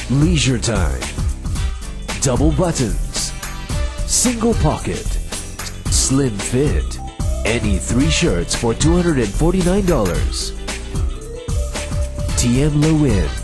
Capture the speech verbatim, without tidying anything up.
leisure time, double buttons, single pocket, slim fit. Any three shirts for two hundred forty-nine dollars. T M Lewin.